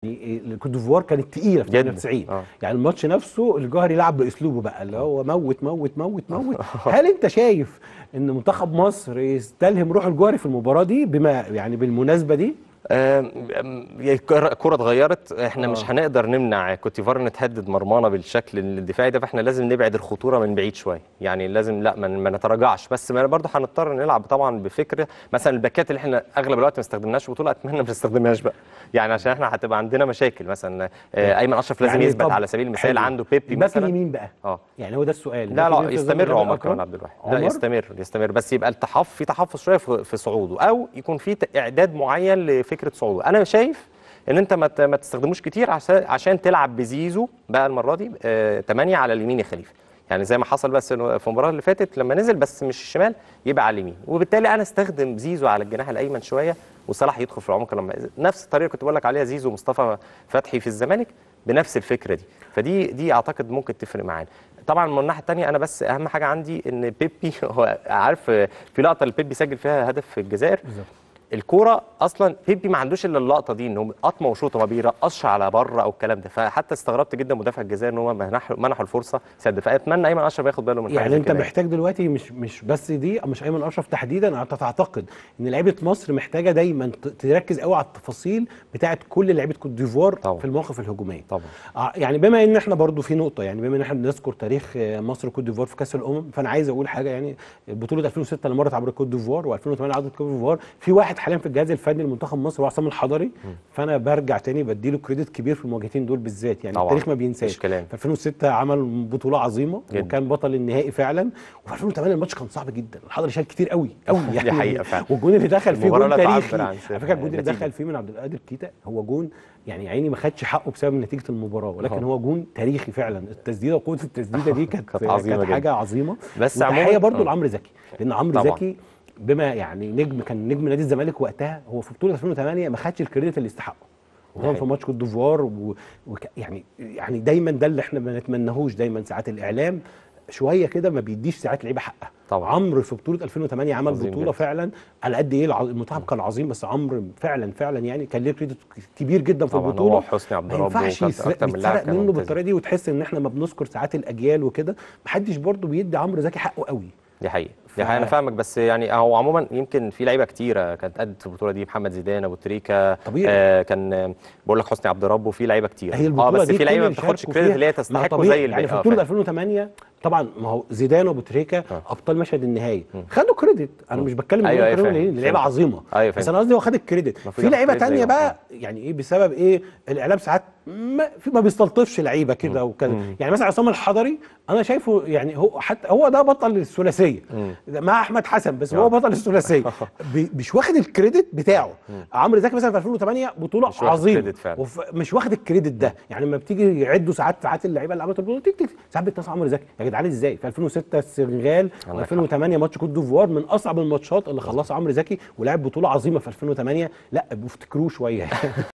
الكوت ديفوار كانت تقيله في 98. يعني الماتش نفسه الجوهري لعب باسلوبه بقى اللي هو موت موت موت موت. هل انت شايف ان منتخب مصر يستلهم روح الجوهري في المباراه دي بما يعني بالمناسبه دي؟ الكرة اتغيرت، احنا مش هنقدر نمنع كوتيفار ان تهدد مرمانا بالشكل الدفاعي ده، فاحنا لازم نبعد الخطوره من بعيد شويه، يعني لازم لا ما نتراجعش، بس برضه هنضطر نلعب طبعا بفكره. مثلا الباكات اللي احنا اغلب الوقت ما استخدمناش بطوله، اتمنى ما نستخدمهاش بقى، يعني عشان احنا هتبقى عندنا مشاكل. مثلا ايمن اشرف لازم يعني يثبت على سبيل المثال، عنده بيبي الباك مثلا. اليمين بقى يعني هو ده السؤال. لا يستمر عمر كمان عبد الواحد، لا يستمر بس يبقى في تحفظ شويه في صعوده، او يكون في اعداد معين لفكره صعوده. انا شايف ان انت ما تستخدموش كتير عشان تلعب بزيزو بقى المره دي 8 على اليمين يا خليفه، يعني زي ما حصل بس في المباراه اللي فاتت لما نزل بس مش الشمال يبقى على اليمين، وبالتالي انا استخدم زيزو على الجناح الايمن شويه وصلاح يدخل في العمق، لما نفس الطريقه كنت بقول لك عليها زيزو ومصطفى فتحي في الزمالك بنفس الفكره دي. فدي اعتقد ممكن تفرق معانا. طبعا من الناحيه الثانيه انا بس اهم حاجه عندي ان بيبي هو عارف في لقطه اللي بيبي سجل فيها هدف في الجزائر بالظبط. الكوره اصلا بيبي ما عندوش الا اللقطه دي، انه قطمه وشوطه ما بيرقصش على بره او الكلام ده، فحتى استغربت جدا مدافع الجزائر ان هو منحوا الفرصه سد. فاتمنى ايمن اشرف ياخد باله من حاجه يعني انت كده. محتاج دلوقتي مش بس دي، مش ايمن اشرف تحديدا، انت تعتقد ان لعيبه مصر محتاجه دايما تركز قوي على التفاصيل بتاعه كل لعيبه كوت ديفوار في المواقف الهجوميه طبعا. يعني بما ان احنا برضو في نقطه، يعني بما ان احنا بنذكر تاريخ مصر وكوت ديفوار في كاس الامم، فانا عايز اقول حاجه. يعني بطوله 2006 اللي مرت عبر كوت ديفوار و2008 عبر كوت ديفوار، في واحد حاليا في الجهاز الفني لمنتخب مصر هو عصام الحضري، فانا برجع تاني بديله كريدت كبير في المواجهتين دول بالذات. يعني التاريخ ما بينساش. في 2006 عمل بطوله عظيمه جدا. وكان بطل النهائي فعلا. وفي 2008 الماتش كان صعب جدا، الحضري شال كتير قوي قوي يعني. دي حقيقه فعلا. والجون اللي دخل فيه جون تاريخي على فكره، الجون اللي دخل فيه من عبد القادر كيتا هو جون يعني عيني ما خدش حقه بسبب نتيجه المباراه، ولكن هو جون تاريخي فعلا. التسديده وقوه التسديده دي كانت حاجه عظيمه. بس تحيه برضو لعمرو زكي، لان عمرو زكي بما يعني كان نجم نادي الزمالك وقتها، هو في بطوله 2008 ما خدش الكريدت اللي يستحقه، وهو في ماتش كوت ديفوار يعني دايما ده اللي احنا ما نتمناهوش. دايما ساعات الاعلام شويه كده ما بيديش ساعات لعيبه حقها. عمرو في بطوله 2008 عمل بطوله جدا. فعلا على قد ايه المنتخب كان عظيم، بس عمرو فعلا يعني كان ليه كريدت كبير جدا في البطوله. هو حسني عبد الرب ما ينفعش يتسرق منه بالطريقه دي، وتحس ان احنا ما بنذكر ساعات الاجيال وكده، محدش برضو بيدي عمرو زكي حقه قوي. دي حقيقة. انا فاهمك، بس يعني هو عموما يمكن في لعيبه كتيره كانت قد في البطوله دي، محمد زيدان، ابو تريكه طبيعي. كان بقول لك حسني عبد الرب، وفي لعيبه كتير. هي البطوله بس دي في لعيبه ما بتاخدش كريدت اللي هي تستحقه زي يعني في بطوله 2008 طبعا، ما هو زيدان وابو تريكه ابطال مشهد النهائي خدوا كريدت. انا مش بتكلم ان هم لعيبه عظيمه، بس انا قصدي هو خد الكريدت. في لعيبه ثانيه بقى يعني ايه بسبب ايه الاعلام ساعات ما بيستلطفش لعيبه كده وكده. يعني مثلا عصام الحضري انا شايفه يعني هو حتى هو ده بطل الثلاثيه مع احمد حسن، بس هو بطل الثلاثيه مش واخد الكريدت بتاعه. عمرو زكي مثلا في 2008 بطوله عظيمه مش واخد الكريدت ده. يعني لما بتيجي يعدوا ساعات اللعيبه اللي عملت البطوله ساعات بيتصل عمرو زكي يا جدعان ازاي. في 2006 السنغال و2008 ماتش كوت ديفوار من اصعب الماتشات اللي خلصها عمرو زكي، ولعب بطوله عظيمه في 2008. لا بيفتكروه شويه